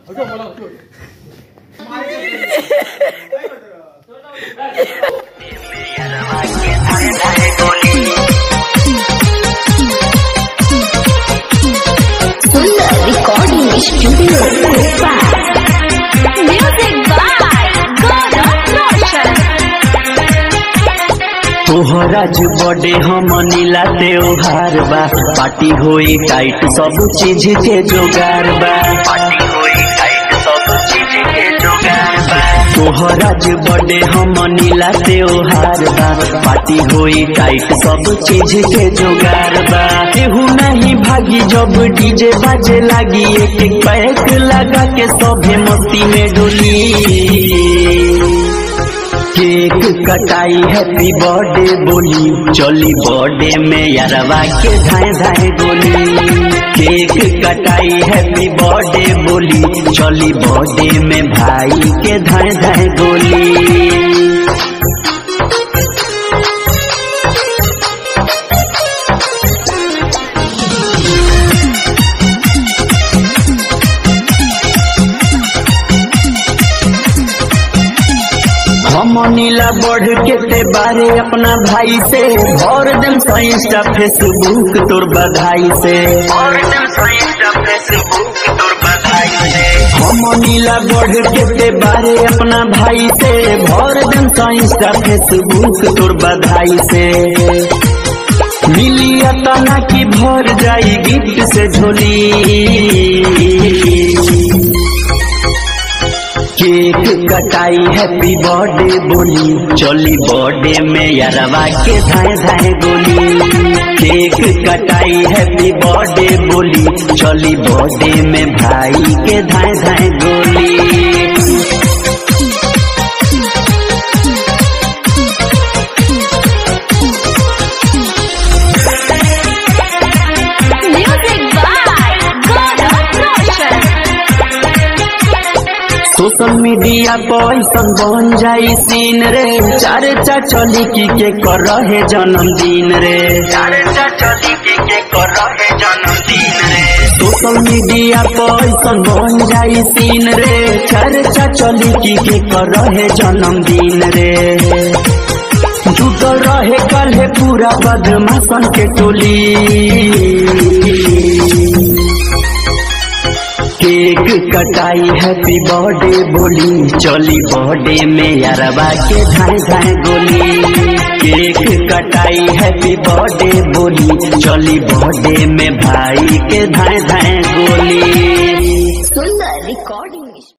Recording studio तोहराज बड़े हम नीला त्योहार बा पार्टी होई टाइट सब चीज के जोगार बा पार्टी होई टाइट सब चीज के जोगार बा तोहराज बड़े हम नीला त्योहार बा पार्टी होई टाइट सब चीज के जोगार बा केहू नहीं भागी जब डीजे बाजे लागी एक एक पैक लगा के सभे मस्ती में डोली केक कटाई हैप्पी बर्थडे बोली चली बर्थडे में यारवा के धाए धाए गोली केक कटाई हैप्पी बर्थडे बोली चली बर्थडे में भाई के धाए धाए गोली। हम नीला बढ़ के ते बारे अपना भाई से और दिन सो इंस्टा फेसबुक तोर बधाई से और दिन सो इंस्टा फेसबुक तोर बधाई से हम नीला बढ़ के ते बारे अपना भाई से और दिन सो इंस्टा फेसबुक तोर बधाई से मिली अतना की भर जाई गिफ्ट से झोली केक कटाई हैप्पी बर्थडे बोली चली बर्थडे में यारवा के धाए धाए गोली केक कटाई हैप्पी बर्थडे बोली चली बर्थडे में भाई के धाए धाए गोली। सोशल मीडिया पैसन बन जाई सीन रे चर्चा चली के कर रहे जन्मदिन रे चर्चा चली के कर रहे जन्मदिन रे सोशल मीडिया पैसन बन जाई सीन रे चर्चा चली के कर रहे जन्मदिन रे जुटल रहे कल है पूरा बदमाशन के टोली केक कटाई हैप्पी बर्थडे बोली चली बर्थडे में यारवा के धाए धाए गोली केक कटाई हैप्पी बर्थडे बोली चली बर्थडे में भाई के धाए धाए गोली। सुंदर रिकॉर्डिंग।